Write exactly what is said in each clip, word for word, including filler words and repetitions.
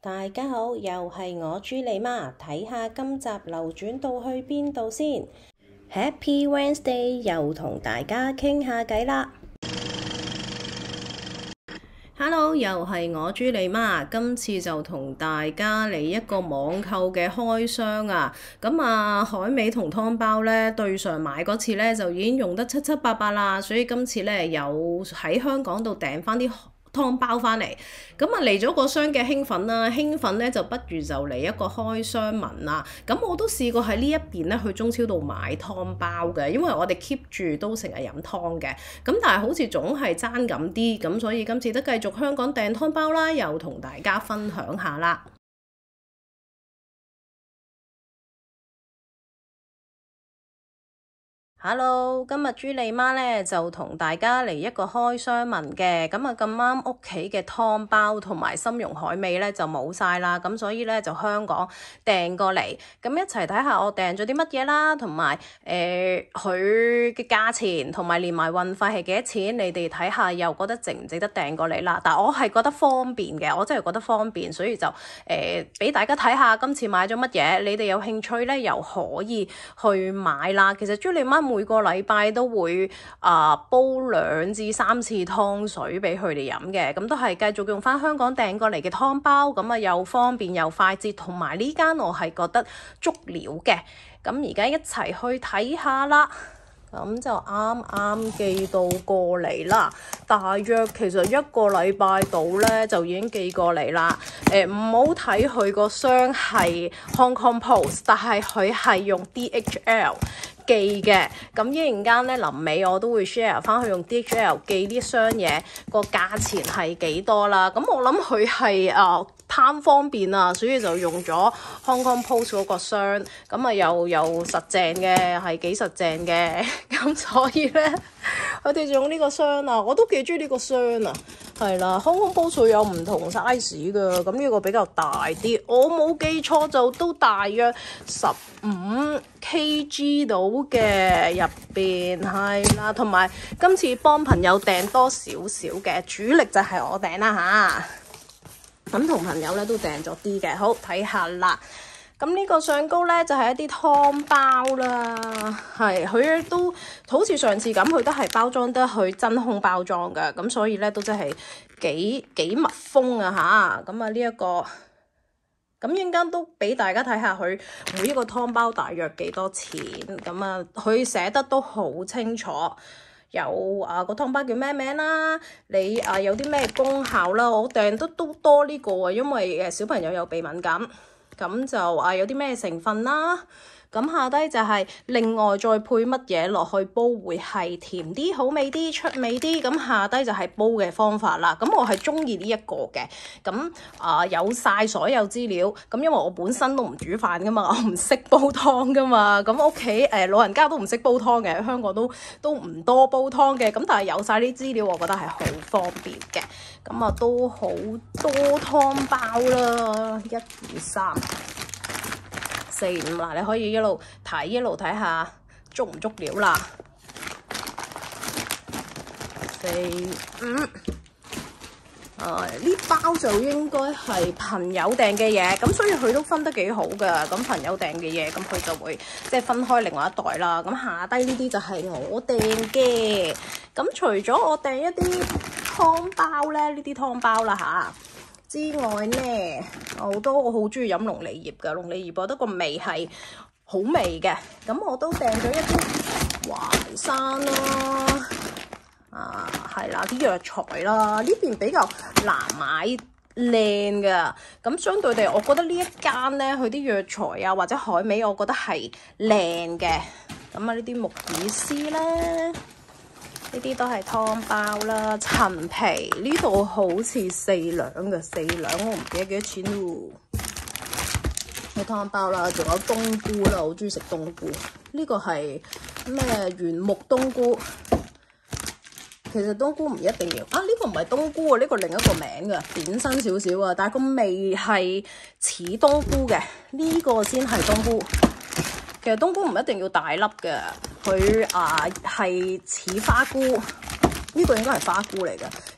大家好，又係我朱莉媽，睇下今集流轉到去邊度先。Happy Wednesday， 又同大家傾下偈啦。Hello， 又係我朱莉媽，今次就同大家嚟一個網購嘅開箱啊。咁啊，海味同湯包呢，對上買嗰次呢，就已經用得七七八八啦，所以今次呢，又喺香港度訂翻啲湯包翻嚟，咁啊嚟咗個箱嘅興奮啦，興奮咧就不如就嚟一個開箱文啦。咁我都試過喺呢一邊咧去中超度買湯包嘅，因為我哋 keep 住都成日飲湯嘅，咁但係好似總係爭咁啲，咁所以今次都繼續香港訂湯包啦，又同大家分享下啦。Hello， 今日朱莉媽咧就同大家嚟一個開箱文嘅，咁啊咁啱屋企嘅湯包同埋參茸海味咧就冇晒啦，咁所以咧就香港訂過嚟，咁一齊睇下我訂咗啲乜嘢啦，同埋誒佢嘅價錢同埋連埋運費係幾多錢，你哋睇下又覺得值唔值得訂過嚟啦？但我係覺得方便嘅，我真係覺得方便，所以就誒俾、呃、大家睇下今次買咗乜嘢，你哋有興趣咧又可以去買啦。其實朱莉媽每個禮拜都會啊、呃、煲兩至三次湯水俾佢哋飲嘅，咁都係繼續用翻香港訂過嚟嘅湯包，咁啊又方便又快捷，同埋呢間我係覺得足料嘅。咁而家一齊去睇下啦。咁就啱啱寄到過嚟啦，大約其實一個禮拜到咧就已經寄過嚟啦。誒唔好睇佢個箱係 Hong Kong Post， 但係佢係用 D H L 寄嘅。咁一陣間咧臨尾我都會 share 翻去用 D H L 寄呢箱嘢個價錢係幾多啦。咁我諗佢係啊貪方便啊，所以就用咗 Hong Kong Post 嗰個箱，咁啊又又實淨嘅，係幾實淨嘅。咁所以咧，佢哋用呢個箱啊，我都幾中意呢個箱啊。係啦 ，Hong Kong Post 有唔同 size 㗎，咁呢個比較大啲，我冇記錯就都大約十五 kilogram 到嘅入邊，係啦。同埋今次幫朋友訂多少少嘅，主力就係我訂啦吓。咁同朋友咧都訂咗啲嘅，好睇下啦。咁呢個上高咧就係、是、一啲湯包啦，係佢都好似上次咁，佢都係包裝得去真空包裝嘅，咁所以咧都真係幾幾密封啊吓。咁啊呢一個，咁陣間都俾大家睇下佢每一個湯包大約幾多錢，咁啊佢寫得都好清楚。有啊個湯包叫咩名啦？你啊有啲咩功效啦？我訂得都多呢個啊，因為誒小朋友有鼻敏感，咁就啊有啲咩成分啦。咁下低就係另外再配乜嘢落去煲會係甜啲、好味啲、出味啲。咁下低就係煲嘅方法啦。咁我係中意呢一個嘅。咁啊有晒所有資料。咁因為我本身都唔煮飯噶嘛，我唔識煲湯噶嘛。咁屋企誒老人家都唔識煲湯嘅，香港都都唔多煲湯嘅。咁但係有晒啲資料，我覺得係好方便嘅。咁啊都好多湯包啦，一二三。四五啦，你可以一路睇一路睇下足唔足料啦。四五，啊呢包就應該係朋友訂嘅嘢，咁所以佢都分得幾好㗎。咁朋友訂嘅嘢，咁佢就會即係分開另外一袋啦。咁下低呢啲就係我訂嘅。咁除咗我訂一啲湯包咧，呢啲湯包啦吓之外咧，我都我好中意飲龍脷葉㗎，龍脷葉我覺得個味係好味嘅。咁我都訂咗一啲淮山啦，啊係啦，啲藥材啦，呢邊比較難買靚㗎。咁相對地，我覺得呢一間咧，佢啲藥材啊或者海味，我覺得係靚嘅。咁啊，呢啲木耳絲咧。呢啲都係湯包啦，陳皮呢度好似四兩嘅，四兩我唔記得幾多錢喎。個湯包啦，仲有冬菇啦，好中意食冬菇。呢個係咩原木冬菇？其實冬菇唔一定要啊，呢個唔係冬菇啊，呢個另一個名㗎，扁身少少啊，但係個味係似冬菇嘅，呢個先係冬菇。其實冬菇唔一定要大粒嘅，佢啊係似花菇，呢個應該係花菇嚟嘅。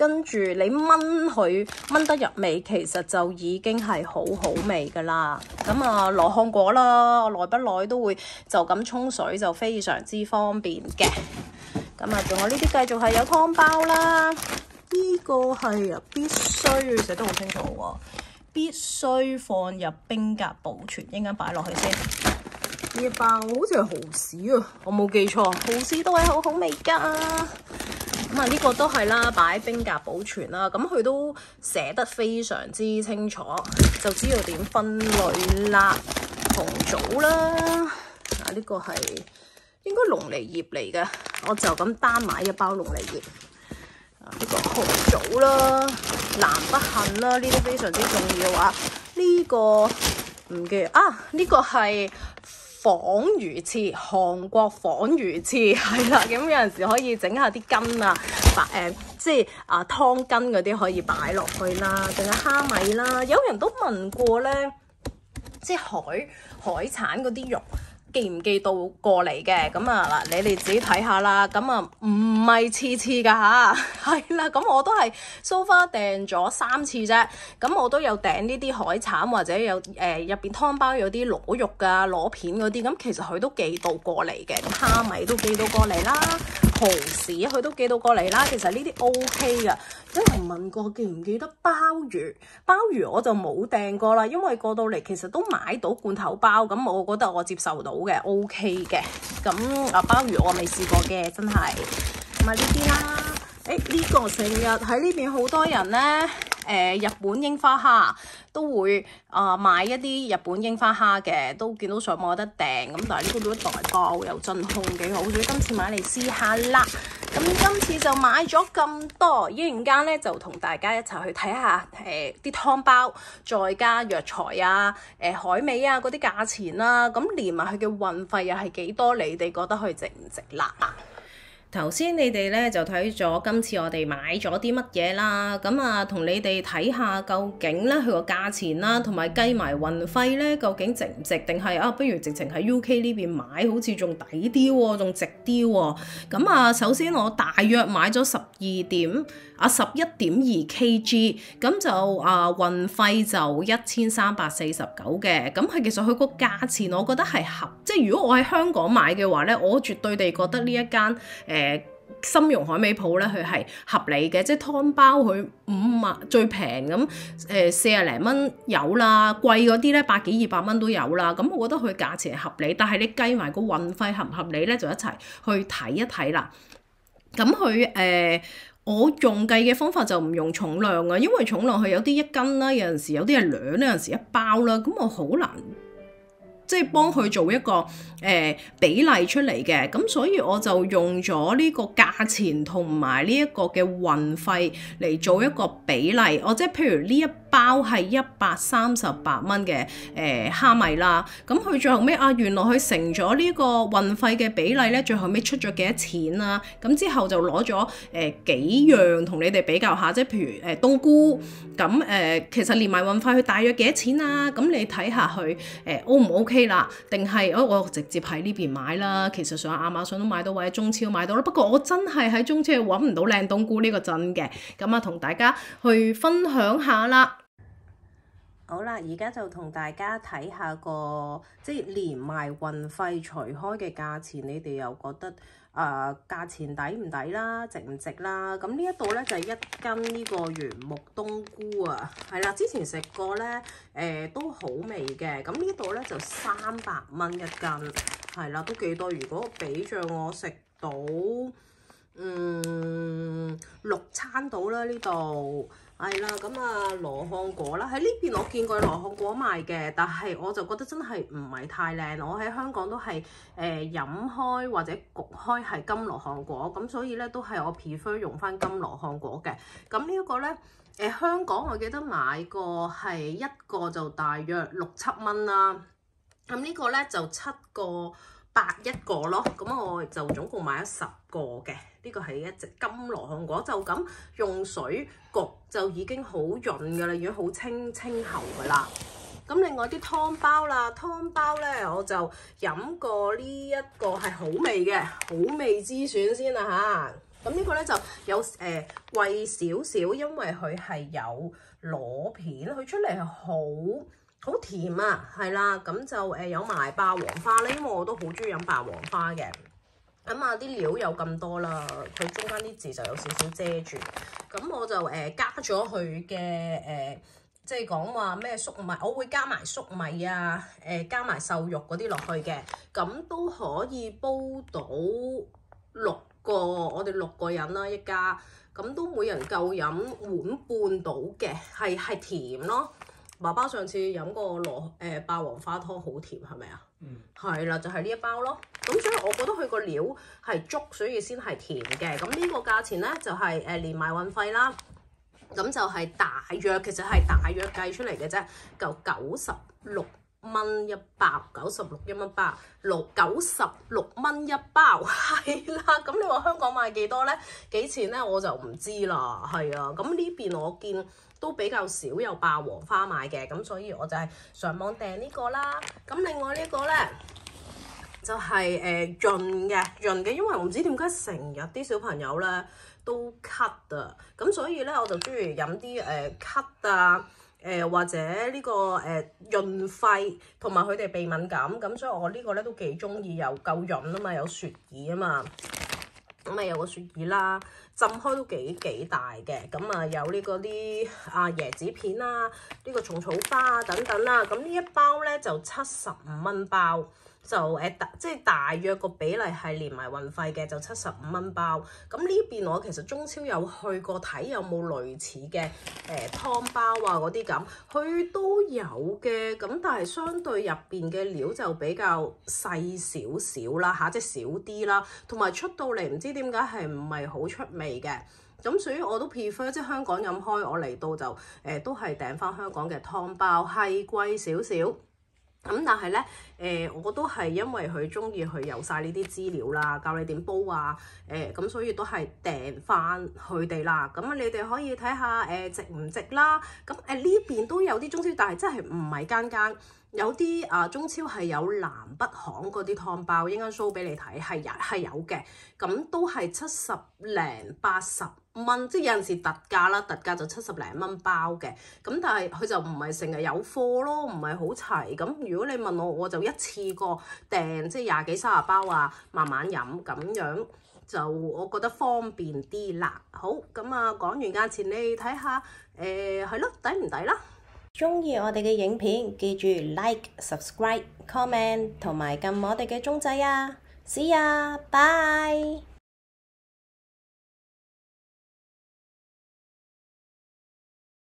跟住你炆佢炆得入味，其實就已經係好好味噶啦。咁啊羅漢果啦，我耐不耐都會就咁沖水，就非常之方便嘅。咁啊仲有呢啲繼續係有湯包啦，呢個係啊必須寫得好清楚喎，必須放入冰格保存，一陣間擺落去先。呢一包好似係蠔豉啊，我冇記錯，蠔豉都係好好味噶。咁啊，呢個都係啦，擺冰格保存啦。咁佢都寫得非常之清楚，就知道點分類啦。紅棗啦，啊呢個係應該龍脷葉嚟嘅，我就咁單買一包龍脷葉。啊呢個紅棗啦，南北杏啦，呢啲非常之重要啊。呢個唔記得啊，呢個係仿魚翅，韓國仿魚翅係啦，咁有陣時可以整下啲筋啊，白誒、呃、即係啊湯筋嗰啲可以擺落去啦，仲有蝦米啦。有人都問過咧，即係海海產嗰啲肉寄唔寄到過嚟嘅？咁啊嗱，你哋自己睇下啦。咁啊唔係次次㗎吓，係啦。咁我都係 so far 訂咗三次啫。咁我都有訂呢啲海產或者有誒入邊湯包有啲螺肉㗎、螺片嗰啲。咁其實佢都寄到過嚟嘅。咁蝦米都寄到過嚟啦，蠔豉佢都寄到過嚟啦。其實呢啲 O K 㗎。有人問過記唔記得鮑魚？鮑魚我就冇訂過啦，因為過到嚟其實都買到罐頭包，咁我覺得我接受到嘅 O K 嘅。咁啊鮑魚我未試過嘅，真係咁啊呢啲啦。誒呢個成日喺呢邊好多人咧，誒、呃、日本櫻花蝦都會啊、呃、買一啲日本櫻花蝦嘅，都見到上網有得訂。咁但係呢個都一大包又真空幾好，所以今次買嚟試下啦。咁今次就買咗咁多，一陣間咧就同大家一齊去睇下誒啲湯包，再加藥材啊、誒、呃、海味啊嗰啲價錢啦、啊，咁連埋佢嘅運費又係幾多？你哋覺得佢值唔值啦？頭先你哋咧就睇咗今次我哋買咗啲乜嘢啦，咁啊同你哋睇下究竟咧佢個價錢啦，同埋計埋運費咧，究竟值唔值？定係啊不如直情喺 U K 呢邊買，好似仲抵啲喎，仲值啲喎。咁啊首先我大約買咗十二點啊十一點二 K G， 咁就啊運費就一千三百四十九嘅。咁係其實佢個價錢我覺得係合，即係如果我喺香港買嘅話咧，我絕對地覺得呢一間誒。呃誒參茸海味鋪咧，佢係合理嘅，即係湯包佢五萬最平咁誒四廿零蚊有啦，貴嗰啲咧百幾二百蚊都有啦。咁我覺得佢價錢係合理，但係你計埋個運費合唔合理咧，就一齊去睇一睇啦。咁佢誒我用計嘅方法就唔用重量啊，因為重量佢有啲一斤啦，有陣時有啲係兩，有陣時一包啦，咁我好難。即係幫佢做一個誒、呃、比例出嚟嘅，咁所以我就用咗呢個價錢同埋呢一個嘅運費嚟做一個比例。我即係譬如呢一包係一百三十八蚊嘅誒蝦米啦，咁佢最後尾啊，原來佢乘咗呢個運費嘅比例咧，最後尾出咗幾多錢啦？咁之後就攞咗誒幾樣同你哋比較下，即係譬如誒、呃、冬菇，咁誒、呃、其實連埋運費佢大約幾多錢啊？咁你睇下佢誒 O 唔 OK 啦？定係哦我直接喺呢邊買啦？其實上亞馬遜都買到或者中超買到啦，不過我真係喺中超揾唔到靚冬菇呢個真嘅，咁啊同大家去分享下啦。好啦，而家就同大家睇下個即係連埋運費除開嘅價錢，你哋又覺得誒、呃、價錢抵唔抵啦，值唔值啦？咁呢一度咧就係、一斤呢個原木冬菇啊，係啦，之前食過咧誒、呃、都好味嘅。咁呢度咧就三百蚊一斤，係啦，都幾多。如果比著我食到嗯六餐到啦呢度。係啦，咁啊羅漢果啦，喺呢邊我見過羅漢果賣嘅，但係我就覺得真係唔係太靚。我喺香港都係誒、呃、飲開或者焗開係金羅漢果，咁所以咧都係我 prefer 用翻金羅漢果嘅。咁呢一個咧誒、呃、香港我記得買過係一個就大約六七蚊啦，咁呢個咧就七個八一個咯，咁我就總共買咗十個嘅。呢個係一隻金羅漢果，就咁用水焗就已經好潤噶啦，已經好清清喉噶啦。咁另外啲湯包啦，湯包咧我就飲過呢一個係好味嘅好味之選先啦嚇。 咁呢個咧就有誒、呃、貴少少，因為佢係有螺片，佢出嚟係好好甜啊，係啦，咁就誒、呃、有埋霸王花咧，因為我都好中意飲霸王花嘅。咁啊啲料有咁多啦，佢中間啲字就有少少遮住，咁我就誒、呃、加咗佢嘅誒，即係講話咩粟米，我會加埋粟米啊，誒、呃、加埋瘦肉嗰啲落去嘅，咁都可以煲到六個，我哋六個人啦一家，咁都每人夠飲碗半到嘅，係係甜咯。爸爸上次飲過羅誒霸王花湯好甜，係咪啊？嗯，係啦，就係、是、呢一包咯。咁所以我覺得佢個料係足，所以先係甜嘅。咁呢個價錢咧就係、是、誒連埋運費啦。咁就係大約，其實係大約計出嚟嘅啫，就九十六蚊一包，九十六一蚊包，六九十六蚊一包，係啦。咁你話香港賣幾多咧？幾錢咧？我就唔知啦。係啊，咁呢邊我見都比較少有霸王花賣嘅，咁所以我就係上網訂呢個啦。咁另外呢個咧就係誒潤嘅潤嘅，因為我唔知點解成日啲小朋友咧都咳啊，咁所以咧我就中意飲啲誒咳啊，誒、呃、或者呢、這個誒、呃、潤肺，同埋佢哋鼻敏感，咁所以我個呢個咧都幾中意，又夠潤啊嘛，有雪耳啊嘛。咁啊有個雪耳啦，浸開都幾幾大嘅，咁啊有呢個啲啊椰子片啦，呢、這個蟲草花啊等等啦，咁呢一包咧就七十五蚊包，就誒大即係大約個比例係連埋運費嘅，就七十五蚊包。咁呢邊我其實中超有去過睇有冇類似嘅誒湯包啊嗰啲咁，佢都有嘅，咁但係相對入邊嘅料就比較細少少啦嚇，即係少啲啦，同埋出到嚟唔知點解係唔係好出味嘅。咁所以我都 prefer 即係香港飲開，我嚟到就誒、呃、都係訂翻香港嘅湯包，係貴少少。咁但係咧，誒、呃、我都係因為佢中意佢有晒呢啲資料啦，教你點煲啊，誒、呃、咁所以都係訂翻佢哋啦。咁你哋可以睇下誒、呃、值唔值啦。咁誒呢邊都有啲中超，但係真係唔係間間。有啲啊中超係有南北行嗰啲湯包，應該 show 俾你睇，係有係有嘅，咁都係七十零八十蚊，即係有陣時特價啦，特價就七十零蚊包嘅，咁但係佢就唔係成日有貨咯，唔係好齊。咁如果你問我，我就一次過訂即係廿幾三十包啊，慢慢飲咁樣就我覺得方便啲啦。好，咁啊講完價錢，你睇下誒係咯，抵唔抵啦？ 鍾意我哋嘅影片，記住 like、subscribe、comment 同埋撳我哋嘅鐘仔啊！See ya，bye。